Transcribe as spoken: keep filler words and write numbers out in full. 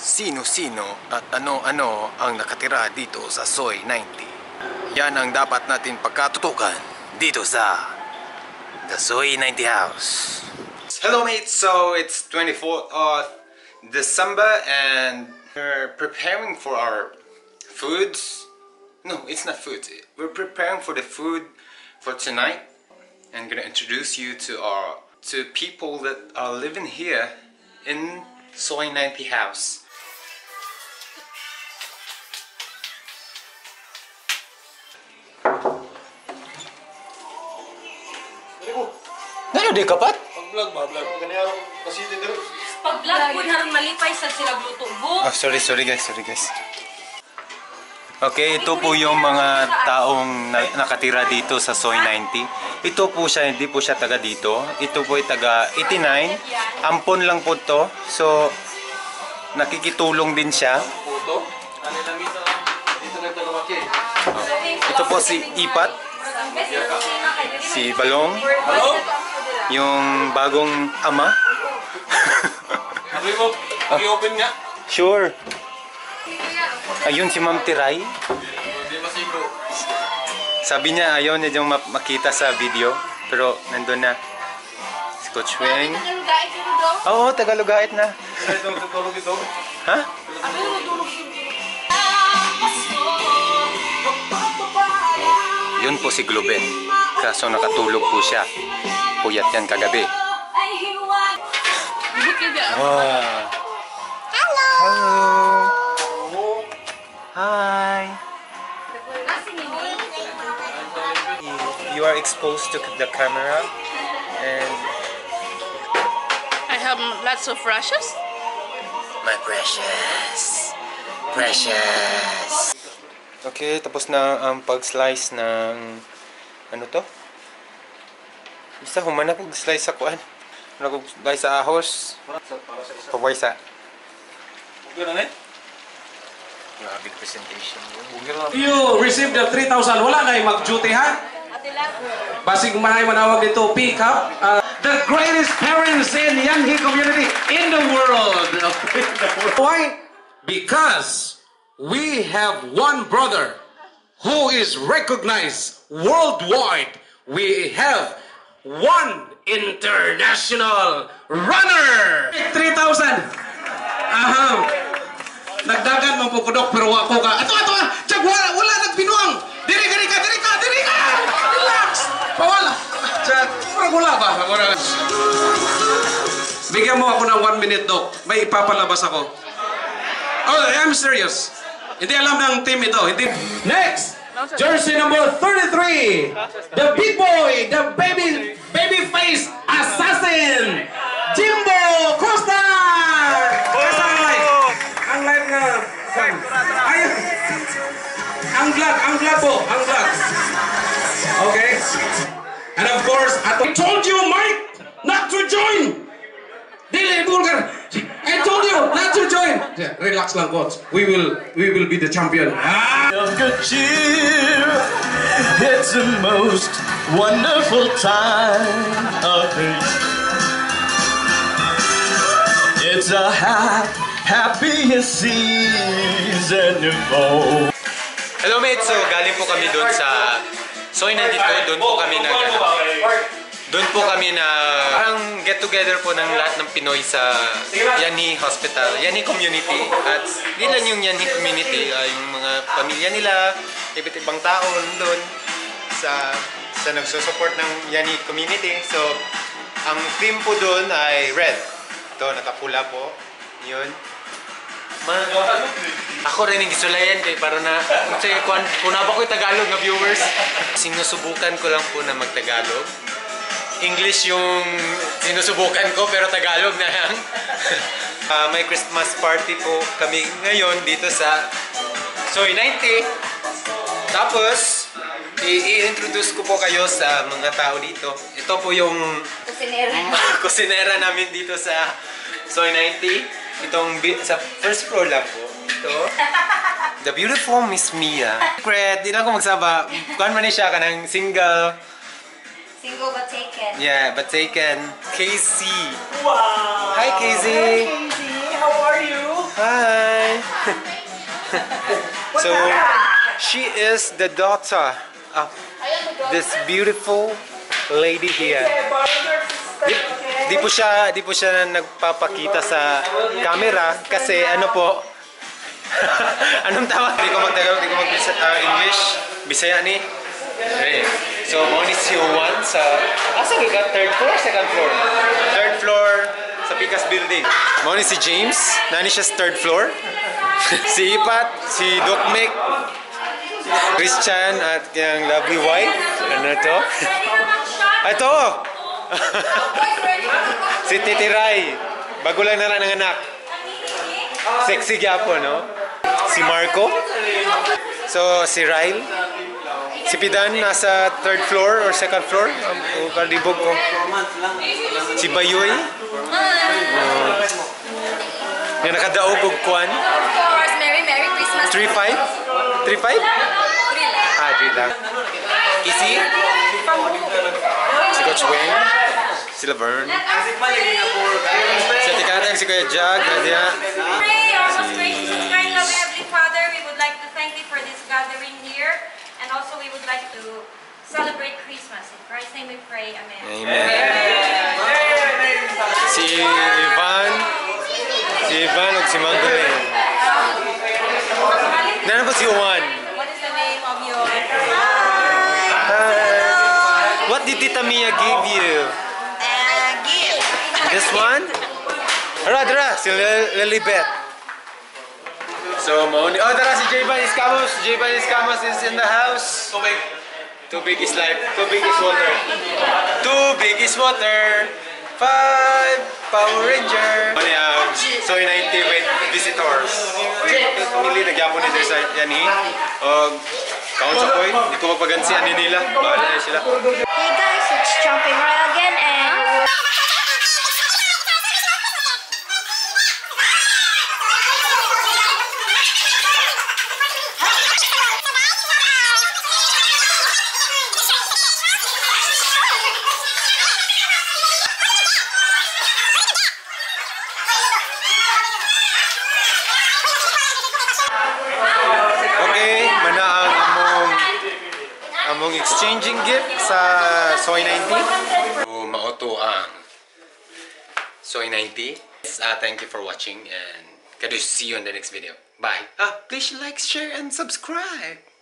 sino-sino at ano-ano ang nakatira dito sa Soy ninety. Yan ang dapat natin pagkatutukan dito sa The Soy ninety House. Hello mates, so it's twenty-fourth of December and we're preparing for our foods. No, it's not food. We're preparing for the food for tonight. I'm gonna introduce you to our to people that are living here in Soy ninety House. Ano di kapat? Pag-vlog ba? Vlog. Ganyan kasi dito. Pag-vlog po naroon malipay sa sila gluto. Oh, sorry, sorry guys, sorry guys. Okay, ito po yung mga taong na nakatira dito sa Soy ninety. Ito po siya, hindi po siya taga dito. Ito po ay taga eighty-nine. Ampon lang po to. So, nakikitulong din siya. Puto. Ano lang dito? Dito nagdalawaki. Ito po si Ipat. Si Balong. Hello? Yung bagong ama. Sabi mo, i-open nga. Sure. Ayun si Ma'am Tiray. Hindi masigo. Sabi niya ayaw niya yung makita sa video. Pero nandun na. Si Coach Weng. Oo, Tagalogait na. Ito, tutulog ito. Ha? Yun po si Globen. Kaso nakatulog po siya. Puyat yan kagabi. Wow. Hello! Hello! Hi! You are exposed to the camera and I have lots of rashes. my precious, precious. Okay, tapos na ang pag-slice ng ano to? Isa humanap pag-slice sa kuan. Ano pag-slice sa ahos? Pawaysa. Gano'n eh? Grabe presentation. You received the three thousand. Wala na yung mag-duty ha? Basig manay manawag dito, pick up. Uh, the greatest parents in Yanhi community in the world. Why? Because we have one brother who is recognized worldwide. We have one international runner. three thousand. Aham. Nagdagan mo po kudok pero wako ka. Ato ato. Tiyak wala wala nagbinuang. Diri diri ka diri ka diri ka. Relax. Pawala. Tiyak mura gula ba? Mura. Bigyan mo ako ng one minute dok. May ipapalabas ako. Oh, I'm serious. Hindi alam ng team ito. Hindi. Next. Jersey number thirty-three. The big boy, the baby baby face assassin. Jimbo Costa. Kasang live. Ang live nga. Ayun. Ang vlog, ang vlog po, ang vlog. Okay. And of course, I told you, Mike, not to join. Dili, Bulgar. I told you not to join. Yeah, relax lang, coach. We will, we will be the champion. Ah. Good cheer. It's the most wonderful time of the year. It's a ha happiest season of all. Hello mates, so galing po kami doon sa Soy ninety, doon po kami na doon po kami na parang get together po ng lahat ng Pinoy sa Yanhi Hospital, Yanhi Community. At hindi lang yung Yanhi Community, uh, yung mga pamilya nila, iba't ibang tao doon sa sa nagsusupport ng Yanhi Community. So ang theme po doon ay red. Ito, nakapula po. Yun. Ma ako rin yung gisulayan kay para na kung na ba ko yung Tagalog na viewers. Sinusubukan ko lang po na mag-Tagalog. English yung sinusubukan ko pero Tagalog na lang. uh, may Christmas party po kami ngayon dito sa Soy ninety. Tapos i-introduce ko po kayo sa mga tao dito. Ito po yung kusinera, kusinera namin dito sa Soy ninety. Itong sa first floor lang po. Ito. The beautiful Miss Mia. Secret, di na ako magsaba. Kuhan man siya ka ng single. Single but taken. Yeah, but taken. K C. Wow! Hi, K Z. Hi, K Z. How are you? Hi. So, she is the daughter of this beautiful lady here. Di, di po siya, di po siya nagpapakita sa camera kasi ano po, anong tawag? Di ko magtagalog, di ko mag-English, Bisaya ni. Okay. So, mo ni si Juan sa, asa ka? Third floor, second floor? Third floor sa Picas Building. Mo ni si James, nani siya sa third floor. Si Ipat, si Doc Mick, Christian at yung lovely wife. Ano to? Ito! Si Titi Rai. Bago lang na lang ng anak. Sexy gyapo, no? Si Marco. So, si Ryle. Si Pidan nasa third floor or second floor. Um, kalibog ko. Si Bayoy. Uh, yung nakadaog og kwan. Of course, Merry Merry Christmas. three five? three five? Ah, three lang. Easy. Si Coach Wayne. Si Laverne. Si Tikatang, si Kuya Jag. Nadia. Pray, our most gracious and kind loving Heavenly Father, we would like to thank Thee for this gathering here, and also we would like to celebrate Christmas. In Christ's name we pray. Amen. Amen. Si Ivan. Si Ivan o si Magdalene. Nana po si Juan. What is the name of your... Hi. What did Tita Mia give you? Uh, gift. This one? Dara, dara, si Lilibet. So, mauni. Oh, dara, si J-Ban Escamos. J-Ban Escamos is in the house. Too big. Too big is life. Too big is water. Too big is water. Five Power Ranger. Ano yan? Soy ninety with visitors. Pumili, nagyapon nito sa yani. O, kaon sa koy. Hindi ko magpagansian ni nila. Bahala na sila. Hey guys, it's Jumping Roy again, and Okay, mana ang among among exchanging gift sa Soy ninety. So, maoto ang Soy ninety. Uh, thank you for watching and can see you in the next video. Bye. Ah, please like, share, and subscribe.